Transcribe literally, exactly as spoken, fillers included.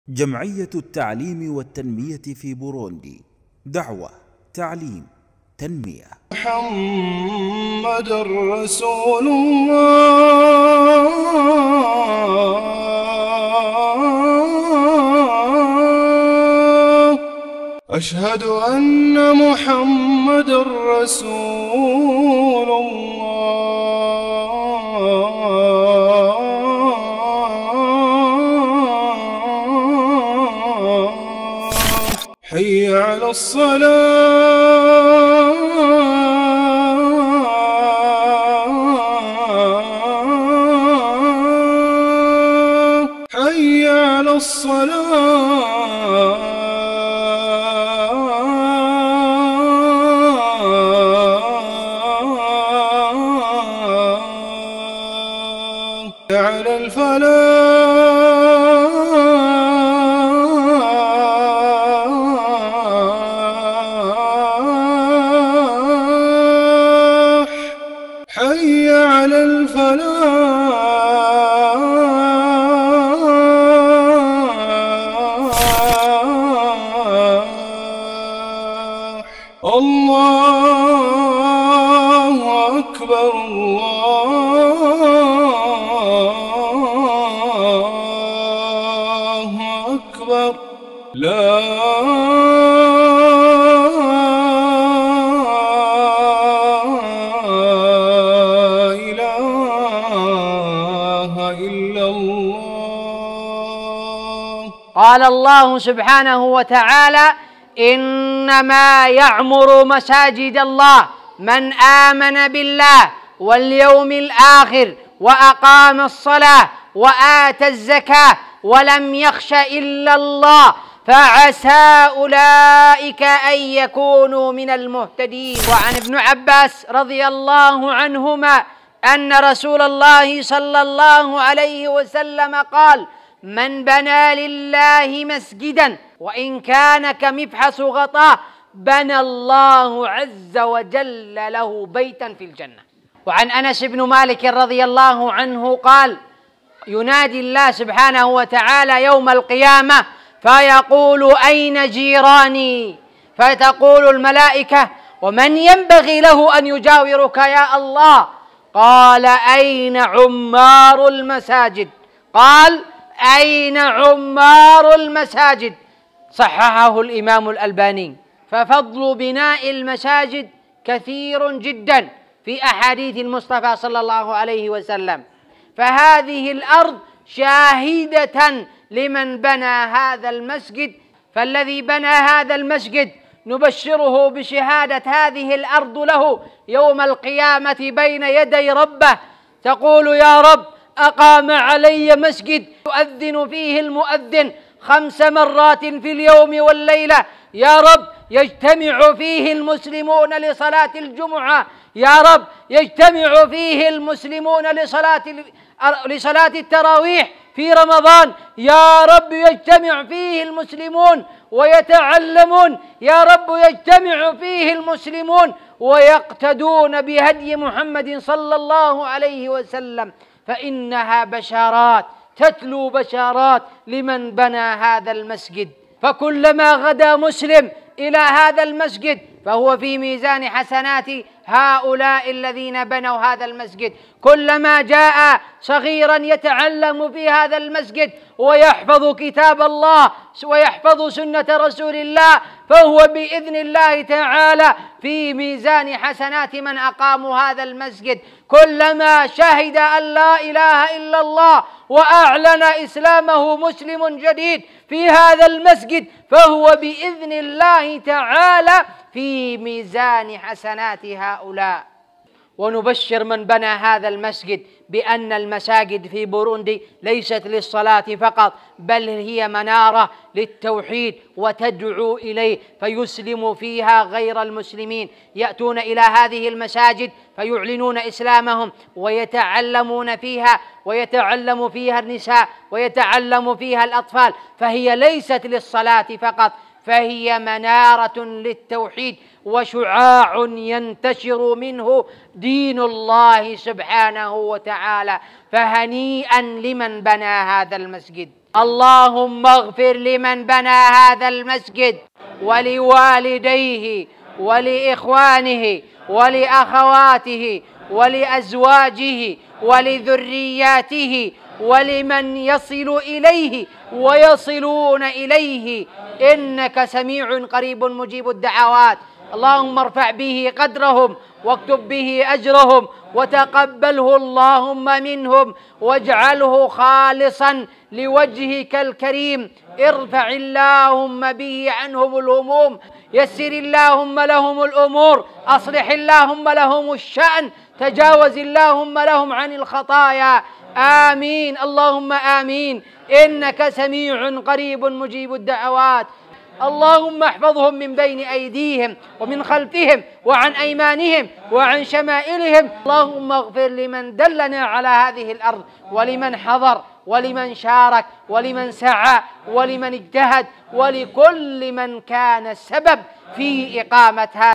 جمعية التعليم والتنمية في بوروندي، دعوة، تعليم، تنمية. محمد رسول الله، أشهد أن محمد رسول الله. حي على الصلاة، حي على الصلاة. على الفلاح، حي على الفلاح. الله أكبر، الله أكبر، لا إله إلا الله. قال الله سبحانه وتعالى: إنما يعمر مساجد الله من آمن بالله واليوم الآخر وأقام الصلاة وآتى الزكاة ولم يخش إلا الله فعسى أولئك أن يكونوا من المهتدين. وعن ابن عباس رضي الله عنهما أن رسول الله صلى الله عليه وسلم قال: من بنى لله مسجدا وإن كان كمفحص غطاه بنى الله عز وجل له بيتا في الجنة. وعن أنس بن مالك رضي الله عنه قال: ينادي الله سبحانه وتعالى يوم القيامة فيقول: أين جيراني؟ فتقول الملائكة: ومن ينبغي له أن يجاورك يا الله؟ قال: أين عمار المساجد؟ قال: أين عمار المساجد؟ صححه الإمام الألباني. ففضل بناء المساجد كثير جدا في أحاديث المصطفى صلى الله عليه وسلم، فهذه الأرض شاهدة لمن بنى هذا المسجد، فالذي بنى هذا المسجد نبشره بشهادة هذه الأرض له يوم القيامة بين يدي ربه، تقول: يا رب، أقام علي مسجد يؤذن فيه المؤذن خمس مرات في اليوم والليلة، يا رب يجتمع فيه المسلمون لصلاة الجمعة، يا رب يجتمع فيه المسلمون لصلاة لصلاة التراويح في رمضان، يا رب يجتمع فيه المسلمون ويتعلمون، يا رب يجتمع فيه المسلمون ويقتدون بهدي محمد صلى الله عليه وسلم، فإنها بشارات تتلو بشارات لمن بنى هذا المسجد. فكلما غدا مسلم إلى هذا المسجد فهو في ميزان حسنات هؤلاء الذين بنوا هذا المسجد. كلما جاء صغيرا يتعلم في هذا المسجد ويحفظ كتاب الله ويحفظ سنة رسول الله فهو بإذن الله تعالى في ميزان حسنات من أقاموا هذا المسجد. كلما شهد أن لا إله إلا الله وأعلن إسلامه مسلم جديد في هذا المسجد فهو بإذن الله تعالى في ميزان حسنات هؤلاء. ونبشر من بنى هذا المسجد بأن المساجد في بوروندي ليست للصلاة فقط، بل هي منارة للتوحيد وتدعو إليه، فيسلم فيها غير المسلمين، يأتون إلى هذه المساجد فيعلنون إسلامهم ويتعلمون فيها، ويتعلم فيها النساء ويتعلم فيها الأطفال، فهي ليست للصلاة فقط، فهي منارة للتوحيد وشعاع ينتشر منه دين الله سبحانه وتعالى. فهنيئا لمن بنى هذا المسجد. اللهم اغفر لمن بنى هذا المسجد ولوالديه ولإخوانه ولأخواته ولأزواجه ولذرياته ولمن يصل إليه ويصلون إليه، إنك سميع قريب مجيب الدعوات. اللهم ارفع به قدرهم واكتب به أجرهم وتقبله اللهم منهم واجعله خالصا لوجهك الكريم. ارفع اللهم به عنهم الهموم، يسر اللهم لهم الأمور، أصلح اللهم لهم الشأن، تجاوز اللهم لهم عن الخطايا. آمين اللهم آمين، إنك سميع قريب مجيب الدعوات. اللهم احفظهم من بين أيديهم ومن خلفهم وعن أيمانهم وعن شمائلهم. اللهم اغفر لمن دلنا على هذه الأرض ولمن حضر ولمن شارك ولمن سعى ولمن اجتهد ولكل من كان السبب في إقامة هذا